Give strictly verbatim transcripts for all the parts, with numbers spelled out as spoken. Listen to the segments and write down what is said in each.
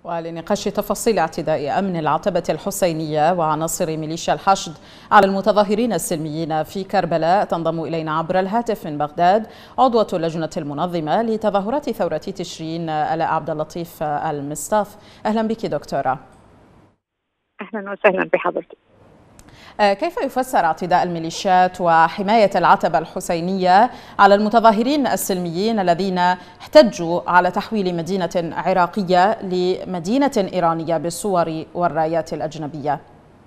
ولنقاش تفاصيل اعتداء أمن العتبة الحسينية وعناصر ميليشيا الحشد على المتظاهرين السلميين في كربلاء تنضم إلينا عبر الهاتف من بغداد عضوة اللجنة المنظمة لتظاهرات ثورة تشرين آلاء عبد اللطيف المصطاف. أهلا بك دكتورة. أهلا وسهلا بحضرتك. كيف يفسر اعتداء الميليشيات وحماية العتبة الحسينية على المتظاهرين السلميين الذين احتجوا على تحويل مدينة عراقية لمدينة إيرانية بالصور والرايات الأجنبية؟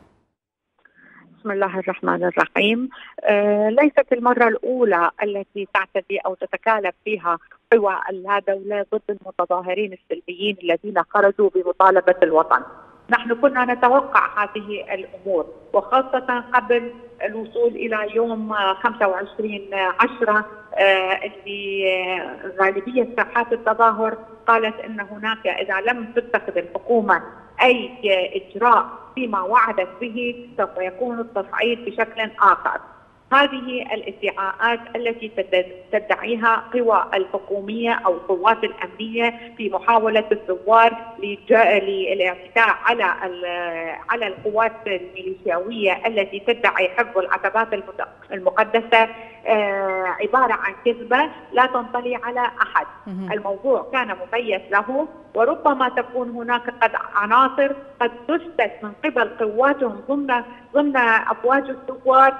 بسم الله الرحمن الرحيم. آه ليست المرة الأولى التي تعتدي أو تتكالب فيها قوى اللادولة ضد المتظاهرين السلميين الذين خرجوا بمطالبة الوطن. نحن كنا نتوقع هذه الأمور، وخاصة قبل الوصول إلى يوم خمسة وعشرين عشرة اللي غالبية ساحات التظاهر قالت أن هناك إذا لم تتخذ الحكومة أي إجراء فيما وعدت به سوف يكون التصعيد بشكل آخر. هذه الادعاءات التي تدعيها قوى الحكومية أو القوات الأمنية في محاولة الثوار للاعتداء على على القوات الميليشياوية التي تدعي حفظ العتبات المقدسة عبارة عن كذبة لا تنطلي على أحد. الموضوع كان مميز له، وربما تكون هناك قد عناصر قد تسدس من قبل قواتهم ضمن ضمن أفواج الثوار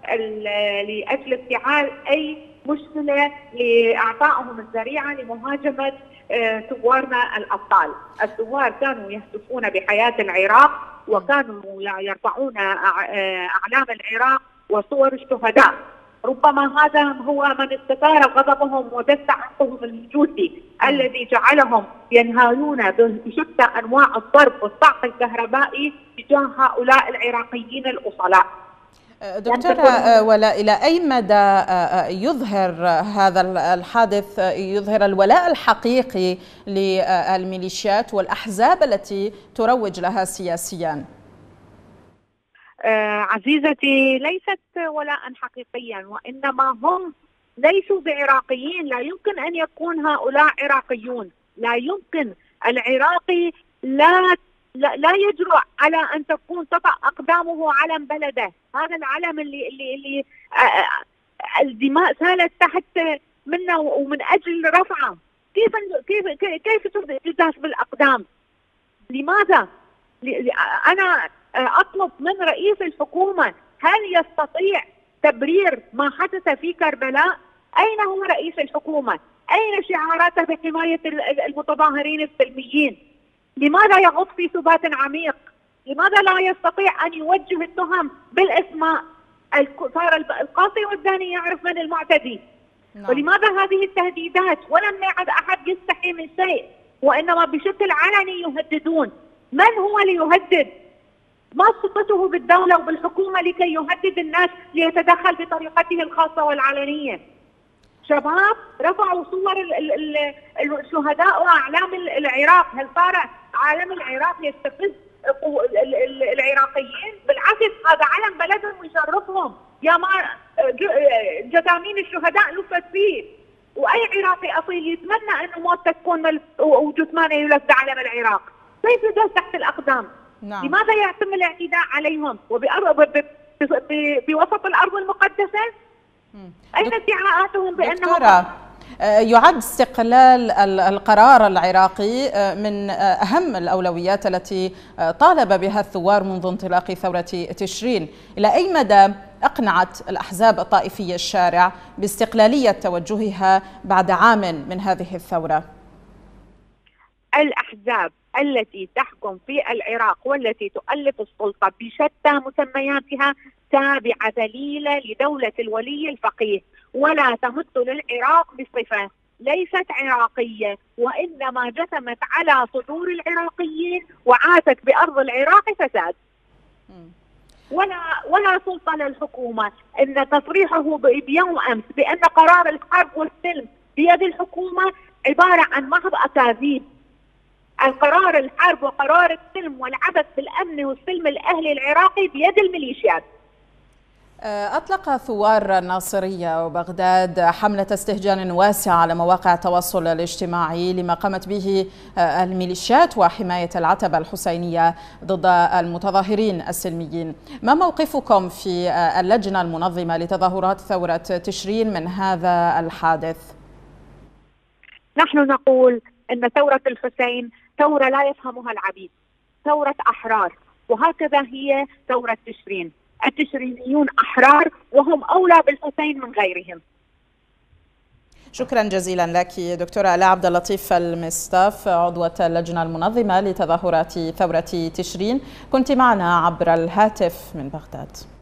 لأجل افتعال أي مشكلة لإعطائهم الذريعة لمهاجمة ثوارنا الأبطال. الثوار كانوا يهتفون بحياة العراق وكانوا يرفعون أعلام العراق وصور الشهداء. ربما هذا هو من استثار غضبهم ودس عقلهم المجوسي الذي جعلهم ينهالون بشتى أنواع الضرب والصعق الكهربائي تجاه هؤلاء العراقيين الأصلاء. دكتورة ولا إلى أي مدى يظهر هذا الحادث يظهر الولاء الحقيقي للميليشيات والأحزاب التي تروج لها سياسيا؟ آه عزيزتي، ليست ولاء حقيقيا، وإنما هم ليسوا بعراقيين. لا يمكن أن يكون هؤلاء عراقيون. لا يمكن. العراقي لا لا, لا يجرؤ على أن تكون تطأ أقدامه علم بلده. هذا العلم اللي اللي اللي آه الدماء سالت تحت منه ومن أجل رفعه، كيف كيف كيف تداس بالأقدام؟ لماذا؟ أنا أطلب من رئيس الحكومة، هل يستطيع تبرير ما حدث في كربلاء؟ أين هو رئيس الحكومة؟ أين شعاراته بحماية المتظاهرين السلميين؟ لماذا يغوص في ثبات عميق؟ لماذا لا يستطيع أن يوجه التهم بالأسماء؟ صار القاصي والداني يعرف من المعتدي. نعم. ولماذا هذه التهديدات؟ ولم يعد أحد يستحي من شيء، وإنما بشكل علني يهددون. من هو ليهدد؟ ما سلطته بالدولة وبالحكومة لكي يهدد الناس ليتدخل بطريقته الخاصة والعلنية؟ شباب رفعوا صور الشهداء وأعلام العراق. هل صار عالم العراق يستفز العراقيين؟ بالعكس، هذا علم بلدهم ويشرفهم. يا ما جثامين الشهداء لفت فيه، وأي عراقي أصيل يتمنى أن موته تكون وجثمانه يلف علم العراق. كيف يدوس تحت الأقدام؟ نعم. لماذا يتم الاعتداء عليهم بوسط الأرض المقدسة؟ أين ادعاءاتهم بأنهم؟ يعد استقلال القرار العراقي من أهم الأولويات التي طالب بها الثوار منذ انطلاق ثورة تشرين. إلى أي مدى أقنعت الأحزاب الطائفية الشارع باستقلالية توجهها بعد عام من هذه الثورة؟ الأحزاب التي تحكم في العراق والتي تؤلف السلطة بشتى مسمياتها تابعة ذليلة لدولة الولي الفقيه، ولا تمت للعراق بصفة. ليست عراقية، وإنما جثمت على صدور العراقيين وعاشت بأرض العراق فساد. ولا ولا سلطة للحكومة. إن تصريحه بيوم أمس بأن قرار الحرب والسلم بيد الحكومة عبارة عن محض أكاذيب. القرار الحرب وقرار السلم والعبث بالأمن والسلم الأهلي العراقي بيد الميليشيات. أطلق ثوار الناصرية وبغداد حملة استهجان واسعة على مواقع التواصل الاجتماعي لما قامت به الميليشيات وحماية العتبة الحسينية ضد المتظاهرين السلميين. ما موقفكم في اللجنة المنظمة لتظاهرات ثورة تشرين من هذا الحادث؟ نحن نقول أن ثورة الحسين ثورة لا يفهمها العبيد، ثورة أحرار، وهكذا هي ثورة تشرين. التشرينيون أحرار وهم أولى بالحسين من غيرهم. شكرا جزيلا لك دكتورة آلاء عبد اللطيف المصطف، عضوة اللجنة المنظمة لتظاهرات ثورة تشرين، كنت معنا عبر الهاتف من بغداد.